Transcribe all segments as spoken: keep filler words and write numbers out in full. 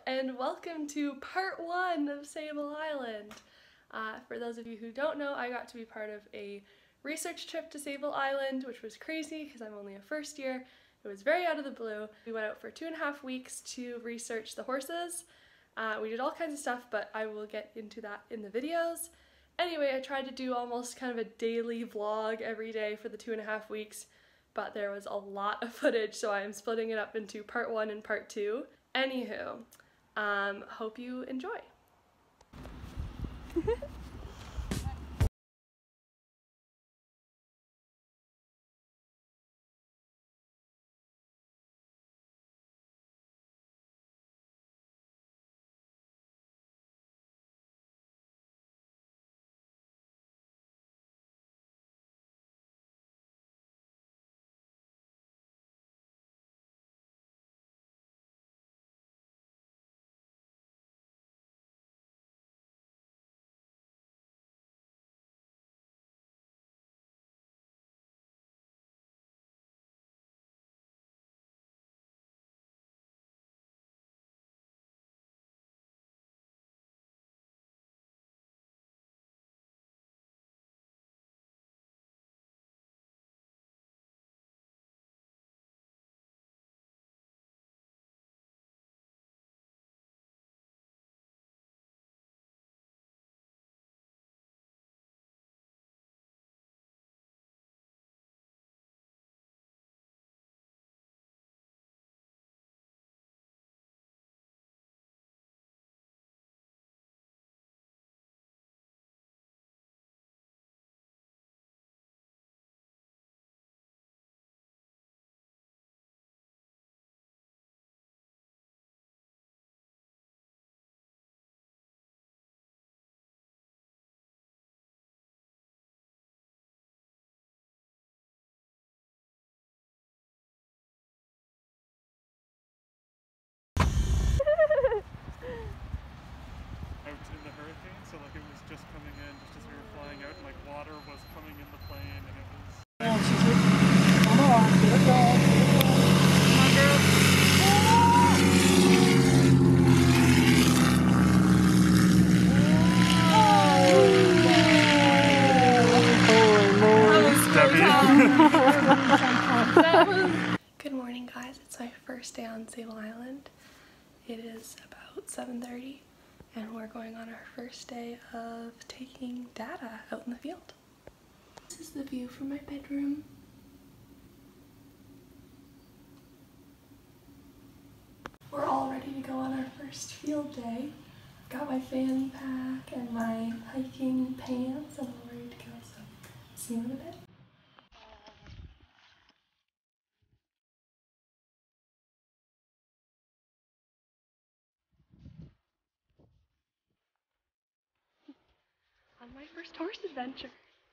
and welcome to part one of Sable Island. Uh, for those of you who don't know, I got to be part of a research trip to Sable Island, which was crazy because I'm only a first year. It was very out of the blue. We went out for two and a half weeks to research the horses. Uh, we did all kinds of stuff, but I will get into that in the videos. Anyway, I tried to do almost kind of a daily vlog every day for the two and a half weeks, but there was a lot of footage, so I am splitting it up into part one and part two. Anywho, um, hope you enjoy. Out in the hurricane, so like it was just coming in just as we were flying out, and like water was coming in the plane, and it was. Come on, get it going, get it going. Come on, girl. Good morning, guys. It's my first day on Sable Island. It is about seven thirty. And we're going on our first day of taking data out in the field. This is the view from my bedroom. We're all ready to go on our first field day. Got my fanny pack and my hiking pants and I'm ready to go, so see you in a bit. On my first horse adventure.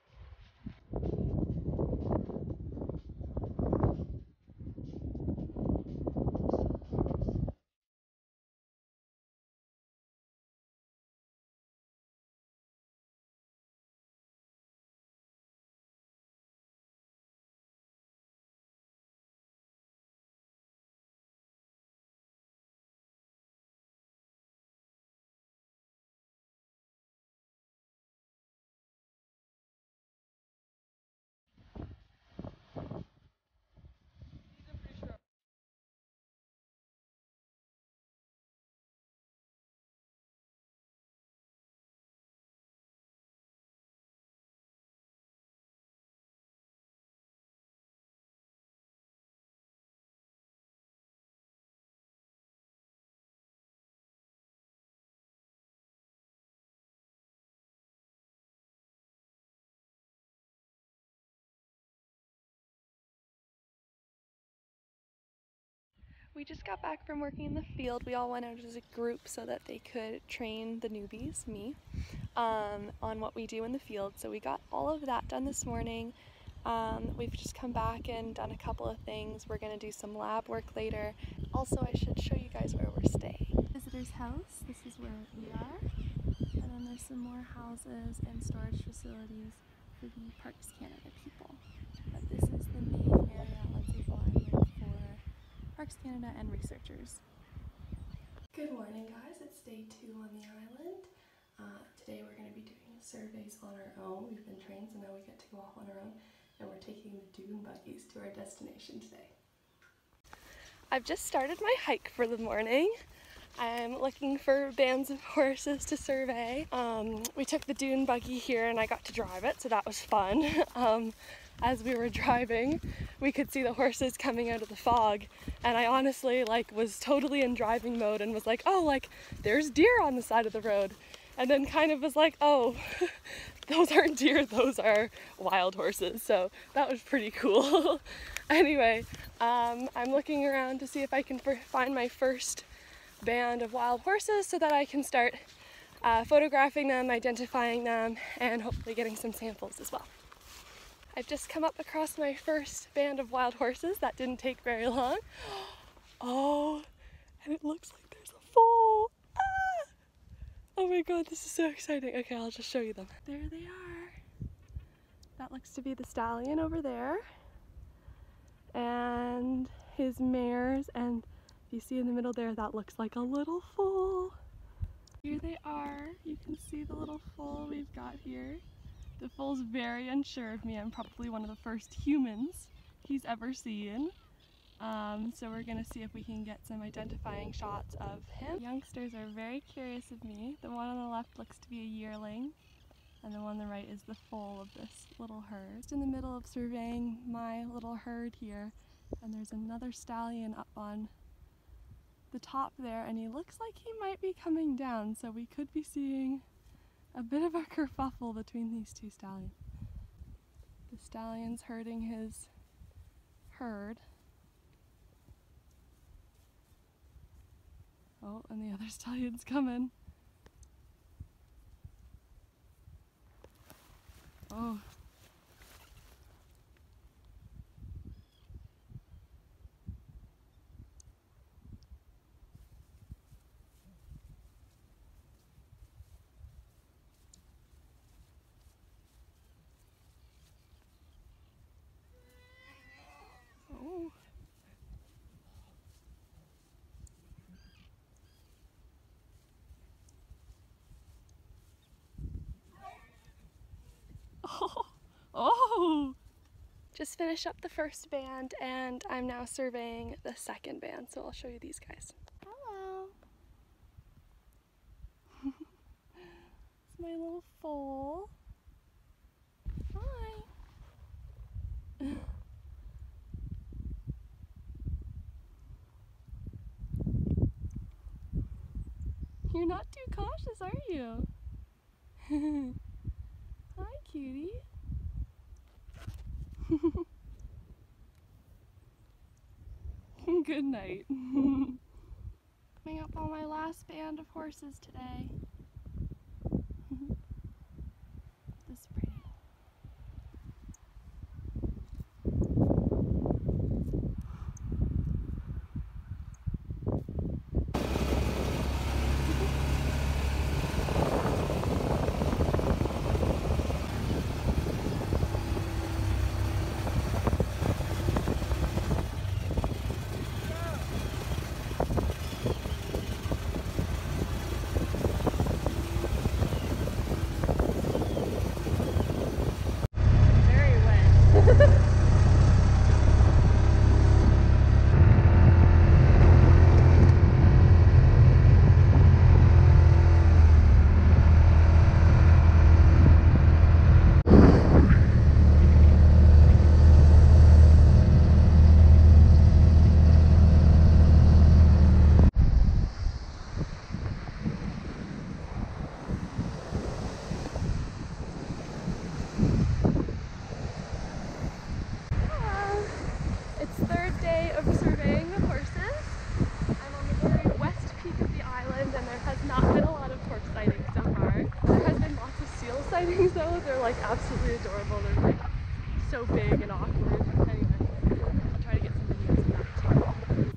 We just got back from working in the field. We all went out as a group so that they could train the newbies, me, um, on what we do in the field. So we got all of that done this morning. Um, we've just come back and done a couple of things. We're going to do some lab work later. Also, I should show you guys where we're staying. Visitor's house, this is where we are. And then there's some more houses and storage facilities for the Parks Canada people. But this is the main area on Sable Island for Parks Canada and researchers. Good morning, guys. It's day two on the island. Uh, today we're going to be doing surveys on our own. We've been trained, so now we get to go off on our own, and we're taking the dune buggies to our destination today. I've just started my hike for the morning. I'm looking for bands of horses to survey. Um, we took the dune buggy here and I got to drive it, so that was fun. Um, as we were driving, we could see the horses coming out of the fog, and I honestly like was totally in driving mode and was like, oh, like there's deer on the side of the road, and then kind of was like, oh, those aren't deer, those are wild horses. So that was pretty cool. Anyway, um, I'm looking around to see if I can find my first band of wild horses so that I can start uh, photographing them, identifying them, and hopefully getting some samples as well. I've just come up across my first band of wild horses. That didn't take very long. Oh, and it looks like there's a foal. Ah! Oh my god, this is so exciting. Okay, I'll just show you them. There they are. That looks to be the stallion over there, and his mares, and you see in the middle there, that looks like a little foal. Here they are. You can see the little foal we've got here. The foal's very unsure of me. I'm probably one of the first humans he's ever seen. Um, so we're gonna see if we can get some identifying shots of him. The youngsters are very curious of me. The one on the left looks to be a yearling, and the one on the right is the foal of this little herd. Just in the middle of surveying my little herd here, and there's another stallion up on the top there, and he looks like he might be coming down, so we could be seeing a bit of a kerfuffle between these two stallions. The stallion's herding his herd. Oh, and the other stallion's coming. Oh. Oh. Oh. Oh. Just finished up the first band and I'm now surveying the second band, so I'll show you these guys. Hello. It's my little foal. Hi. You're not too cautious, are you? Hi, cutie. Good night. Coming up on my last band of horses today. This pretty. Sightings though, they're like absolutely adorable. They're like so big and awkward. Anyway, I'll try to get some videos of that too.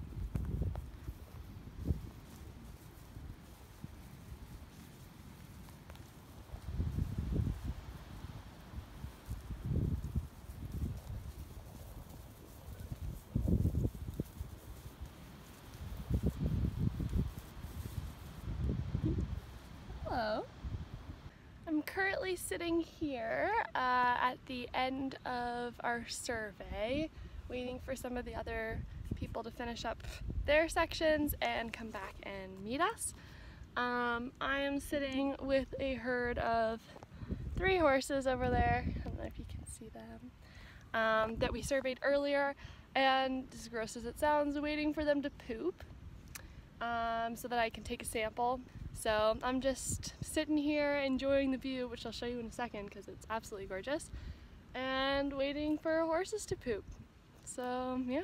Hello. I'm currently sitting here uh, at the end of our survey, waiting for some of the other people to finish up their sections and come back and meet us. Um, I am sitting with a herd of three horses over there. I don't know if you can see them. Um, that we surveyed earlier, and as gross as it sounds, waiting for them to poop um, so that I can take a sample. So I'm just sitting here enjoying the view, which I'll show you in a second because it's absolutely gorgeous, and waiting for horses to poop. So yeah.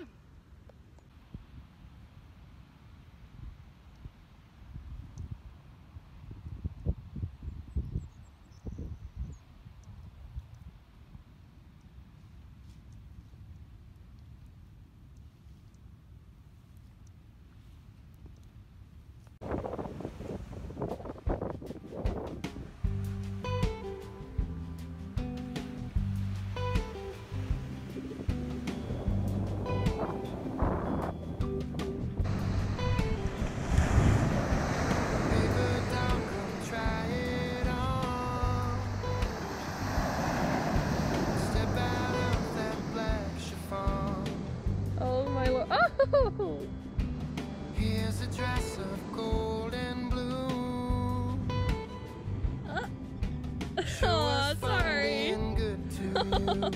Oh! Here's a dress of gold and blue. Uh, oh, sorry. Good to you.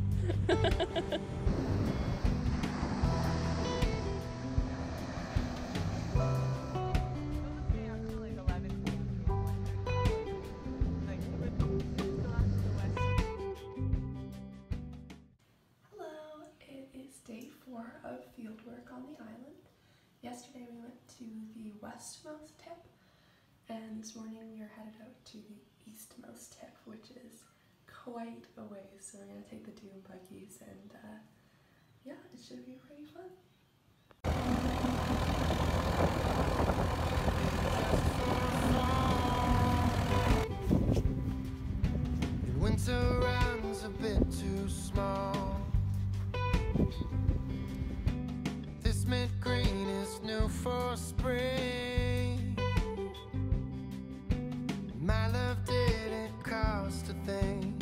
Day four of fieldwork on the island. Yesterday we went to the westmost tip, and this morning we are headed out to the eastmost tip, which is quite a ways. So we're going to take the dune buggies, and uh, yeah, it should be pretty fun. Winter runs a bit too small. This mint green is new for spring. My love didn't cost a thing.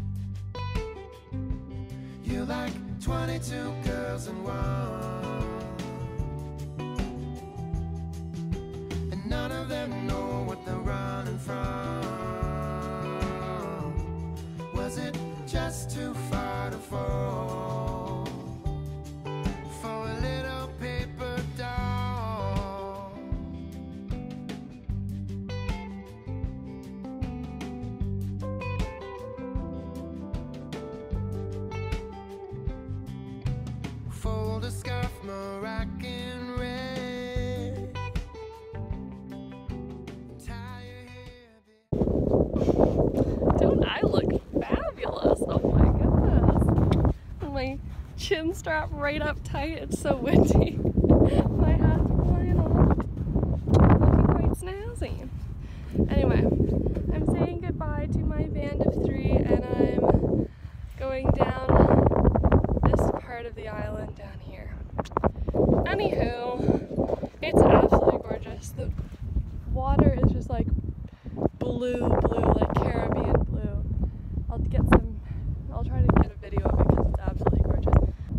You're like twenty-two girls in one, and none of them know what they're running from. Was it just too far to fall for a little paper doll? Fold a scarf, Moroccan red, tie your hair. Don't I look fabulous? Oh my goodness. My chin strap right up tight, it's so windy. My hat's flying off. Looking quite snazzy. Anyway, I'm saying goodbye to my band of three, and I'm going down this part of the island down here. Anywho, it's absolutely gorgeous. The water is just like blue, blue, like Caribbean blue. I'll get some, I'll try to get a video of it because it's absolutely gorgeous.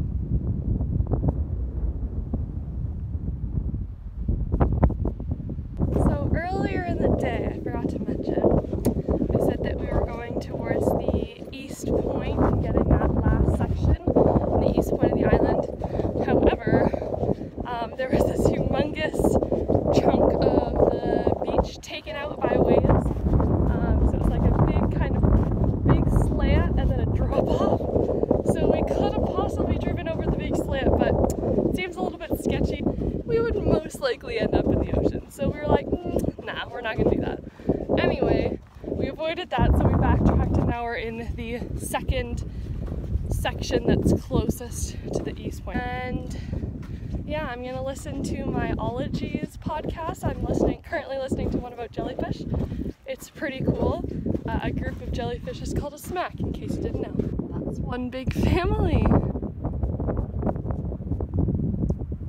So earlier in the day, I forgot to mention, I said that we were going towards the east point and getting that last section on the east point of the island. However, um, there was this humongous chunk of the beach taken out by waves. Um, so it was like a big kind of big slant and then a drop off. So we could have possibly driven over the big slant, but it seems a little bit sketchy. We would most likely end up in the ocean. So we were like, mm, nah, we're not gonna do that. Anyway, we avoided that, so we backtracked, and now we're in the second section that's closest to the east point. And yeah, I'm gonna listen to my ologies podcast. I'm listening, currently listening to one about jellyfish. It's pretty cool. Uh, a group of jellyfish is called a smack, in case you didn't know. That's one big family.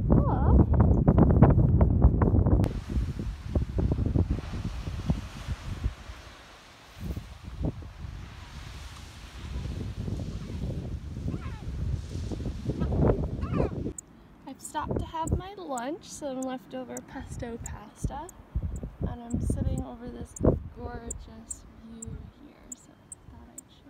Hello. made lunch, some leftover pesto pasta, and I'm sitting over this gorgeous view here, so I thought I'd show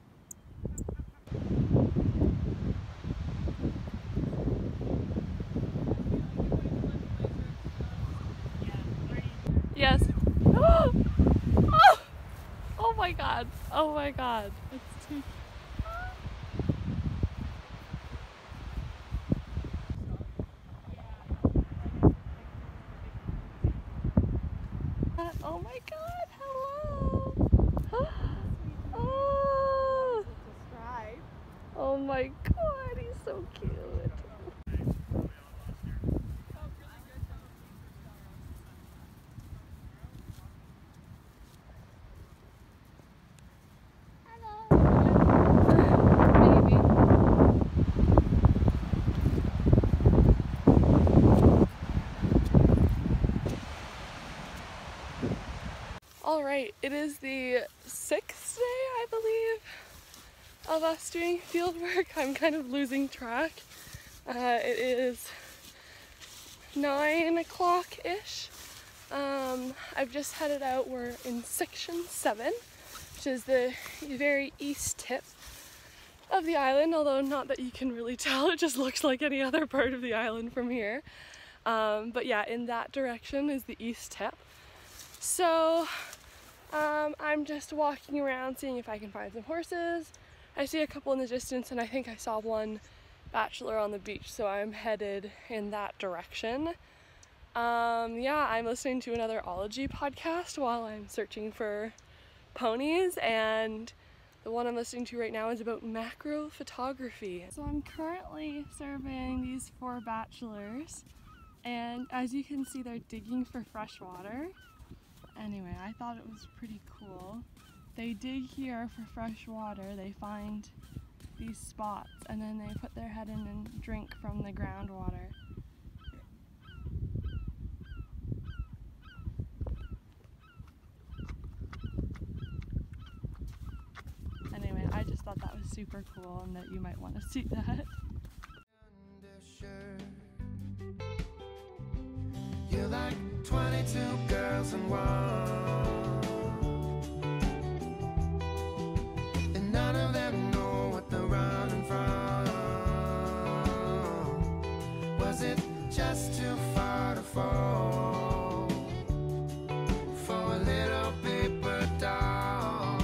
you. Yes. Oh! Oh! Oh my god. Oh my god. It's too Oh my god, hello! Oh! Oh my god, he's so cute. Alright, it is the sixth day, I believe, of us doing field work. I'm kind of losing track. Uh, it is nine o'clock-ish. Um, I've just headed out. We're in section seven, which is the very east tip of the island, although not that you can really tell. It just looks like any other part of the island from here. Um, but yeah, in that direction is the east tip. So um, I'm just walking around seeing if I can find some horses. I see a couple in the distance and I think I saw one bachelor on the beach, so I'm headed in that direction. Um, yeah, I'm listening to another ology podcast while I'm searching for ponies, and the one I'm listening to right now is about macro photography. So I'm currently surveying these four bachelors, and as you can see, they're digging for fresh water. Anyway, I thought it was pretty cool. They dig here for fresh water, they find these spots, and then they put their head in and drink from the groundwater. Anyway, I just thought that was super cool and that you might want to see that. You're like twenty-two girls in one, and none of them know what they're running from. Was it just too far to fall for a little paper doll?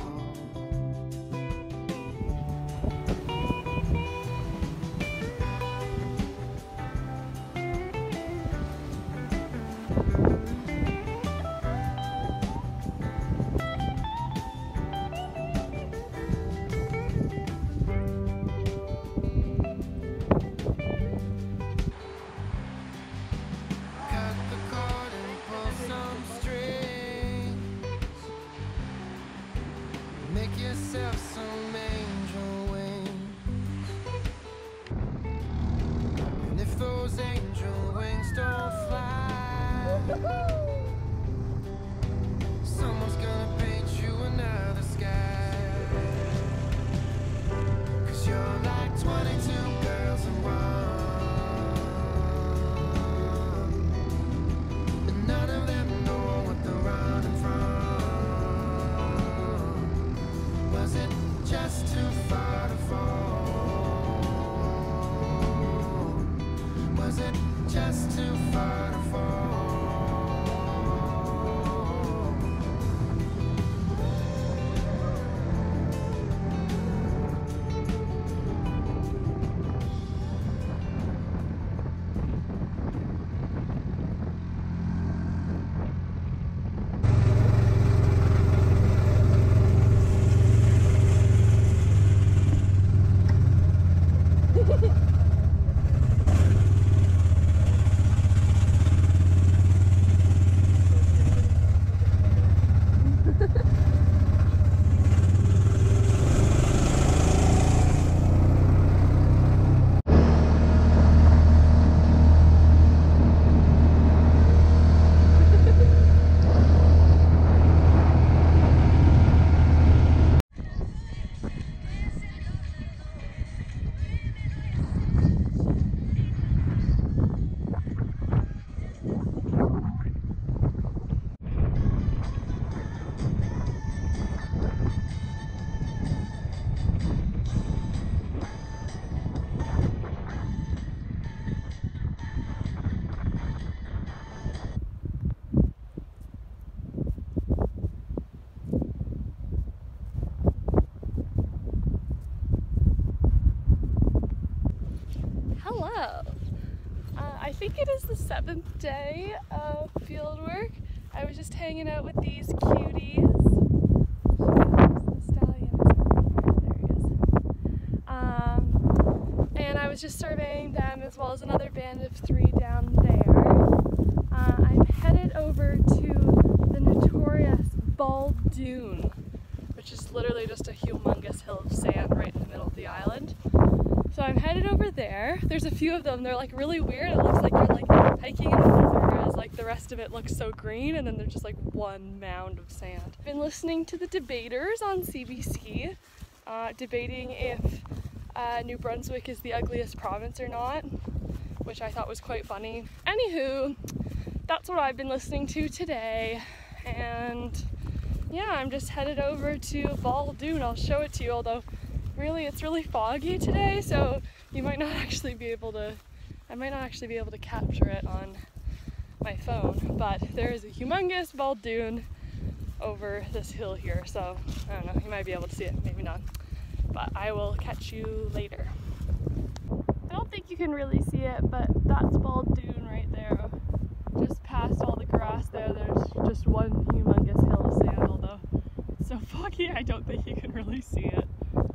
think it is the seventh day of field work. I was just hanging out with these cuties. The stallion is there he is. Um, and I was just surveying them as well as another band of three down there. Uh, I'm headed over to the notorious Bald Dune, which is literally just a humongous hill of sand right in the middle of the island. So I'm headed over there. There's a few of them. They're like really weird. It looks like you're like hiking in the desert, whereas like the rest of it looks so green, and then there's just like one mound of sand. I've been listening to the debaters on C B C, uh, debating if uh, New Brunswick is the ugliest province or not, which I thought was quite funny. Anywho, that's what I've been listening to today, and yeah, I'm just headed over to Bald Dune. I'll show it to you, although really it's really foggy today, so you might not actually be able to, I might not actually be able to capture it on my phone, but there is a humongous Bald Dune over this hill here, so I don't know, you might be able to see it, maybe not, but I will catch you later. I don't think you can really see it, but that's Bald Dune right there. Just past all the grass there, there's just one humongous hill of sand, although it's so foggy I don't think you can really see it.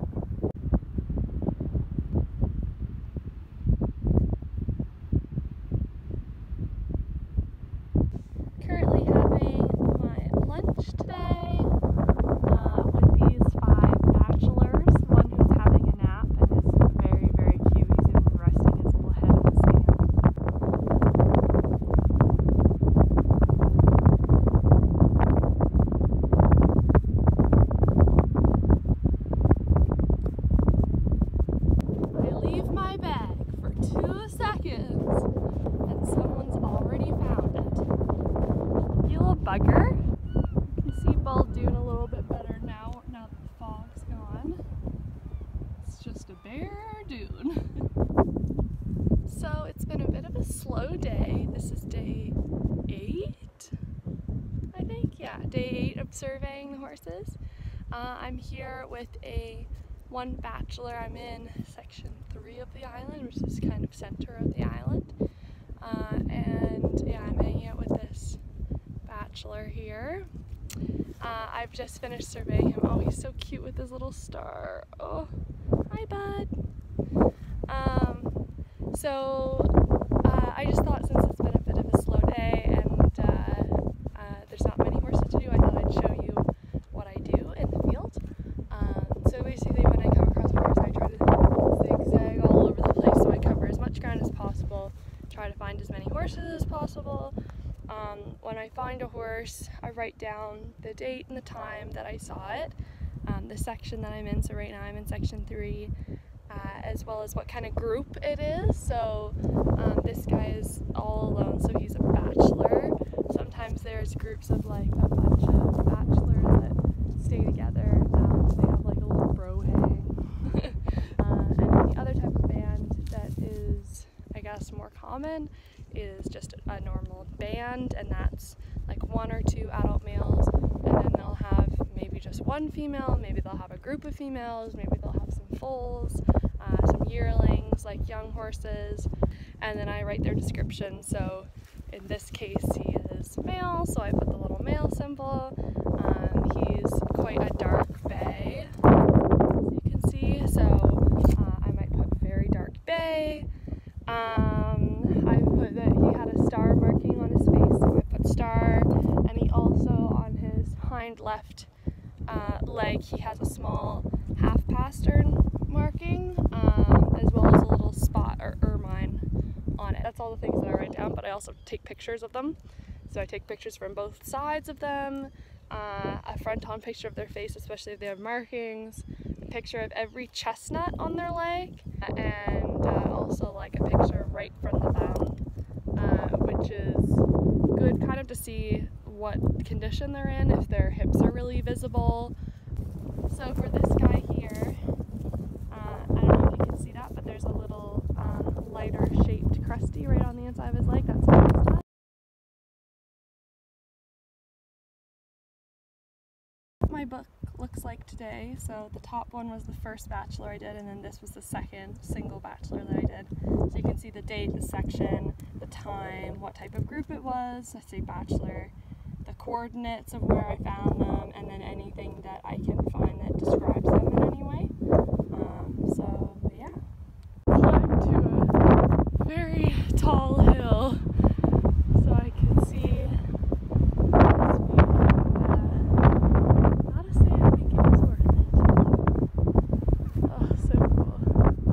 Currently having my lunch today uh, with these five bachelors, one who's having a nap and is very, very cute. He's even resting his little head in the sand. I leave my bag for two seconds and someone's already found it. You little bugger. You can see Bald Dune a little bit better now, now that the fog's gone. It's just a bare dune. So it's been a bit of a slow day. This is day eight, I think. Yeah, day eight of surveying the horses. Uh, I'm here with a one bachelor. I'm in section three of the island, which is kind of center of the island. Uh, and yeah, I'm hanging out with this bachelor here. Uh, I've just finished surveying him. Oh, he's so cute with his little star. Oh, hi bud. Um, so uh, I just thought since it's been a bit of a slow day and uh, uh, there's not many horses to do, I thought I'd show you what I do in the field. Um, so basically when I come across a horse, I try to zigzag all over the place, so I cover as much ground as possible, try to find as many horses as possible. Um, when I find a horse, I write down the date and the time that I saw it, um, the section that I'm in, so right now I'm in section three, uh, as well as what kind of group it is. So um, this guy is all alone, so he's a bachelor. Sometimes there's groups of like a bunch of bachelors that stay together. Um, they have like a little bro hang. uh, and then the other type of band that is, I guess, more common is just a normal band, and that's like one or two adult males, and then they'll have maybe just one female, maybe they'll have a group of females, maybe they'll have some foals, uh, some yearlings, like young horses, and then I write their description. So in this case he is male, so I put the little male symbol. Um, he's quite a dark bay, as you can see, so uh, I might put very dark bay. Um, I put that he had a star marking on his face, so I put star, and he also, on his hind left uh, leg, he has a small half pastern marking, um, as well as a little spot or ermine on it. That's all the things that I write down, but I also take pictures of them. So I take pictures from both sides of them, uh, a front-on picture of their face, especially if they have markings, a picture of every chestnut on their leg, and uh, also like a picture right from the bound, uh, which is good kind of to see what condition they're in, if their hips are really visible. So for this guy here, uh, I don't know if you can see that, but there's a little um, lighter shaped crusty right on the inside of his leg. That's a chestnut. my book looks like today. So the top one was the first bachelor I did, and then this was the second single bachelor that I did. So you can see the date, the section, the time, what type of group it was, I say bachelor, the coordinates of where I found them, and then anything that I can find that describes them in any way. Um, so yeah. Climbed to a very tall hill so I could see this view. Uh, gotta say, I think it was worth it. Oh, so cool.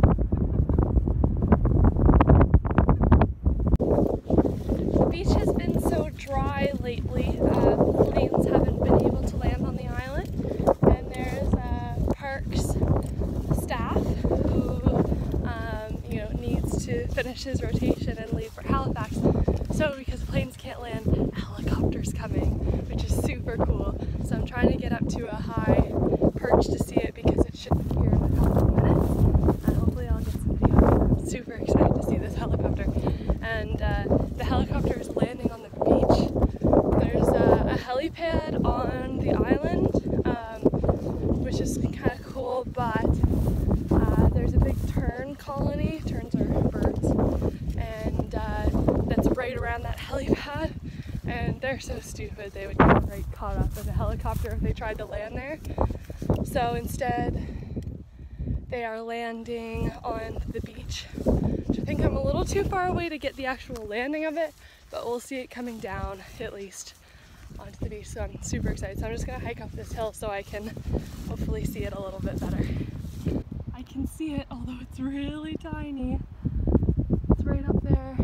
The beach has been so dry lately. Uh, planes haven't been able to land on the island, and there's uh, parks staff who um, you know needs to finish his rotation and leave for Halifax. So because planes can't land, a helicopter's coming, which is super cool. So I'm trying to get up to a high perch to see it because it should be here in a couple of minutes. And hopefully I'll get some video. I'm super excited to see this helicopter. And uh, the helicopter is landing on the beach. There's a, a helipad on the island, um, which is kind of cool, but uh, there's a big tern colony. Terns are birds, and uh, that's right around that helipad. And they're so stupid, they would get right caught up in a helicopter if they tried to land there. So instead, they are landing on the beach, which I think I'm a little too far away to get the actual landing of it, but we'll see it coming down at least onto the beach. So I'm super excited. So I'm just gonna hike up this hill so I can hopefully see it a little bit better. I can see it, although it's really tiny. It's right up there.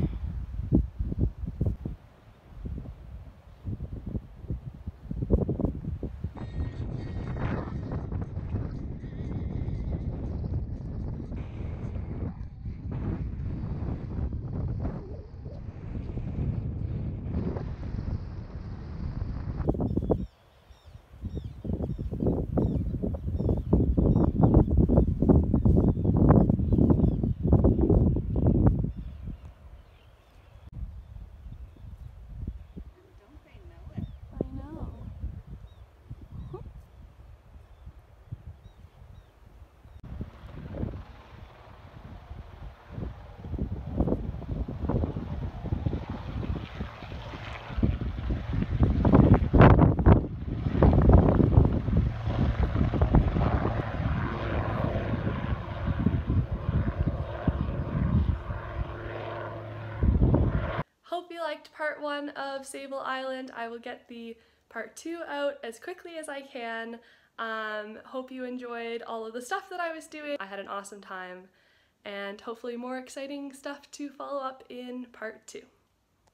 Hope you liked part one of Sable Island. I will get the part two out as quickly as I can. Um, hope you enjoyed all of the stuff that I was doing. I had an awesome time, and hopefully more exciting stuff to follow up in part two.